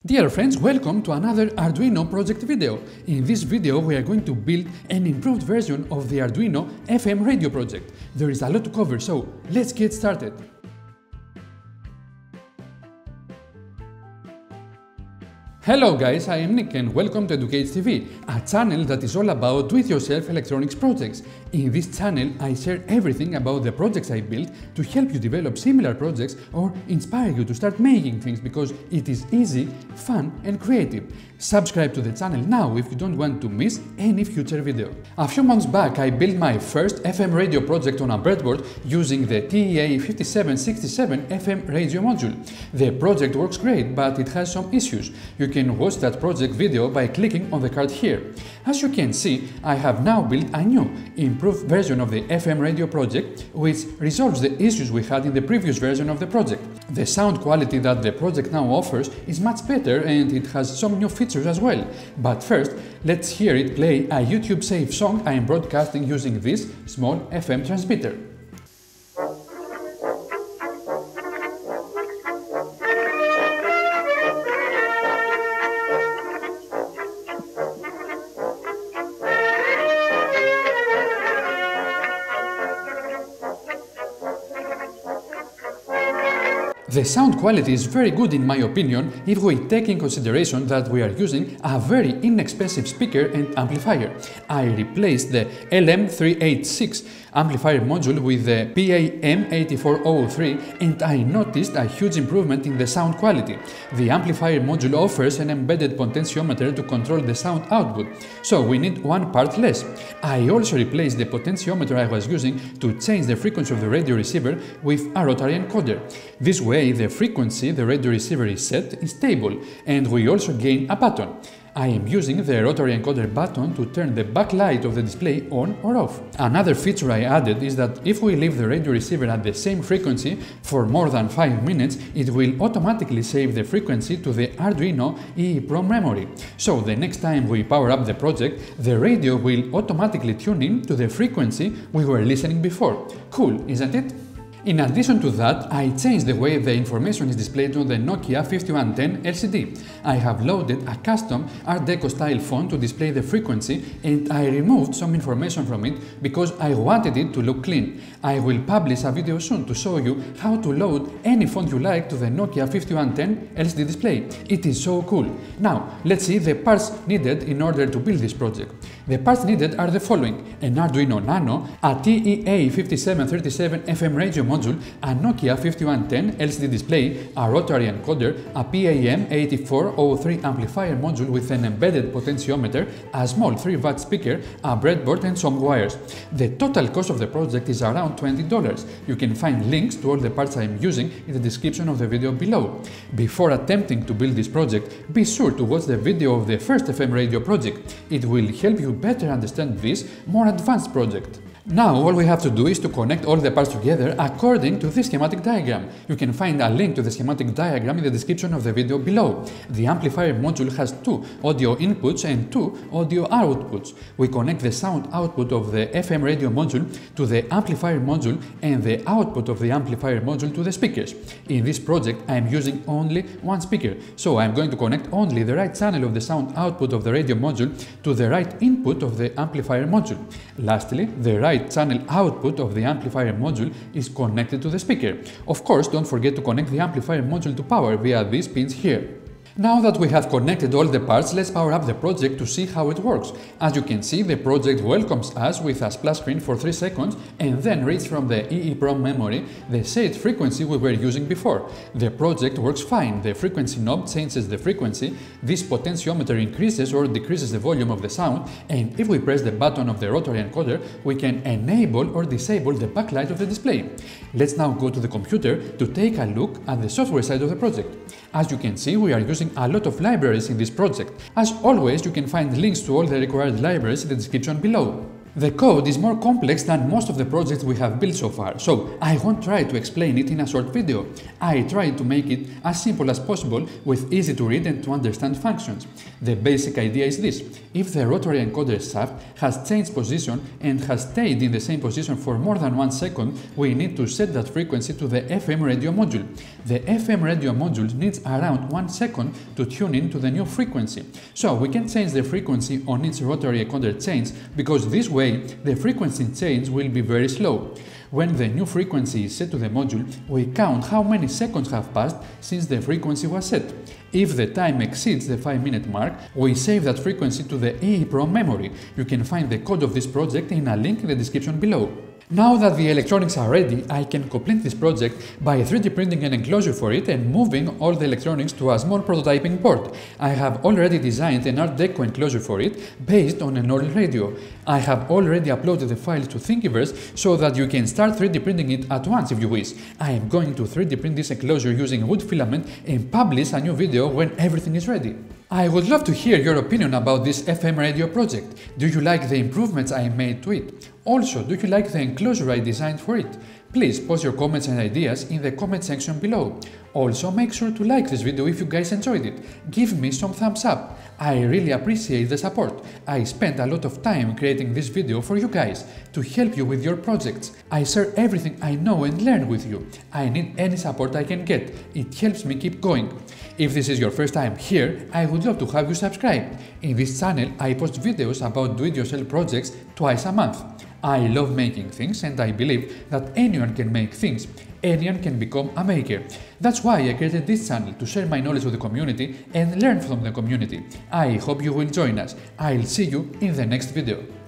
Dear friends, welcome to another Arduino project video. In this video we are going to build an improved version of the Arduino FM Radio project. There is a lot to cover, so let's get started. Hello guys, I am Nick and welcome to Educate TV, a channel that is all about do-it-yourself electronics projects. In this channel I share everything about the projects I built to help you develop similar projects or inspire you to start making things because it is easy, fun and creative. Subscribe to the channel now if you don't want to miss any future video. A few months back I built my first FM radio project on a breadboard using the TEA5767 FM radio module. The project works great, but it has some issues. You can watch that project video by clicking on the card here. As you can see, I have now built a new, improved version of the FM radio project, which resolves the issues we had in the previous version of the project. The sound quality that the project now offers is much better and it has some new features as well. But first, let's hear it play a YouTube-safe song I am broadcasting using this small FM transmitter. The sound quality is very good in my opinion if we take in consideration that we are using a very inexpensive speaker and amplifier. I replaced the LM386 amplifier module with the PAM8403 and I noticed a huge improvement in the sound quality. The amplifier module offers an embedded potentiometer to control the sound output, so we need one part less. I also replaced the potentiometer I was using to change the frequency of the radio receiver with a rotary encoder. This way the frequency the radio receiver is set is stable and we also gain a button. I am using the rotary encoder button to turn the backlight of the display on or off. Another feature I added is that if we leave the radio receiver at the same frequency for more than 5 minutes, it will automatically save the frequency to the Arduino EEPROM memory. So the next time we power up the project, the radio will automatically tune in to the frequency we were listening before. Cool, isn't it? In addition to that, I changed the way the information is displayed on the Nokia 5110 LCD. I have loaded a custom Art Deco style font to display the frequency and I removed some information from it because I wanted it to look clean. I will publish a video soon to show you how to load any font you like to the Nokia 5110 LCD display. It is so cool. Now, let's see the parts needed in order to build this project. The parts needed are the following: an Arduino Nano, a TEA5767 FM radio module, a Nokia 5110 LCD display, a rotary encoder, a PAM8403 amplifier module with an embedded potentiometer, a small 3-watt speaker, a breadboard and some wires. The total cost of the project is around $20. You can find links to all the parts I am using in the description of the video below. Before attempting to build this project, be sure to watch the video of the first FM radio project. It will help you better understand this more advanced project. Now all we have to do is to connect all the parts together according to this schematic diagram. You can find a link to the schematic diagram in the description of the video below. The amplifier module has 2 audio inputs and 2 audio outputs. We connect the sound output of the FM radio module to the amplifier module and the output of the amplifier module to the speakers. In this project I am using only one speaker, so I am going to connect only the right channel of the sound output of the radio module to the right input of the amplifier module. Lastly, the right channel output of the amplifier module is connected to the speaker. Of course, don't forget to connect the amplifier module to power via these pins here. Now that we have connected all the parts, let's power up the project to see how it works. As you can see, the project welcomes us with a splash screen for 3 seconds and then reads from the EEPROM memory the set frequency we were using before. The project works fine. The frequency knob changes the frequency, this potentiometer increases or decreases the volume of the sound, and if we press the button of the rotary encoder, we can enable or disable the backlight of the display. Let's now go to the computer to take a look at the software side of the project. As you can see, we are using a lot of libraries in this project. As always, you can find links to all the required libraries in the description below. The code is more complex than most of the projects we have built so far, so I won't try to explain it in a short video. I tried to make it as simple as possible with easy to read and to understand functions. The basic idea is this: if the rotary encoder shaft has changed position and has stayed in the same position for more than 1 second, we need to set that frequency to the FM radio module. The FM radio module needs around 1 second to tune in to the new frequency, so we can change the frequency on each rotary encoder change, because this way the frequency change will be very slow. When the new frequency is set to the module, we count how many seconds have passed since the frequency was set. If the time exceeds the 5-minute mark, we save that frequency to the EEPROM memory. You can find the code of this project in a link in the description below. Now that the electronics are ready, I can complete this project by 3D printing an enclosure for it and moving all the electronics to a small prototyping port. I have already designed an Art Deco enclosure for it based on an old radio. I have already uploaded the files to Thingiverse so that you can start 3D printing it at once if you wish. I am going to 3D print this enclosure using wood filament and publish a new video when everything is ready. I would love to hear your opinion about this FM radio project. Do you like the improvements I made to it? Also, do you like the enclosure I designed for it? Please post your comments and ideas in the comment section below. Also, make sure to like this video if you guys enjoyed it. Give me some thumbs up. I really appreciate the support. I spent a lot of time creating this video for you guys, to help you with your projects. I share everything I know and learn with you. I need any support I can get. It helps me keep going. If this is your first time here, I would love to have you subscribe. In this channel, I post videos about do-it-yourself projects twice a month. I love making things and I believe that anyone can make things. Anyone can become a maker. That's why I created this channel, to share my knowledge with the community and learn from the community. I hope you will join us. I'll see you in the next video.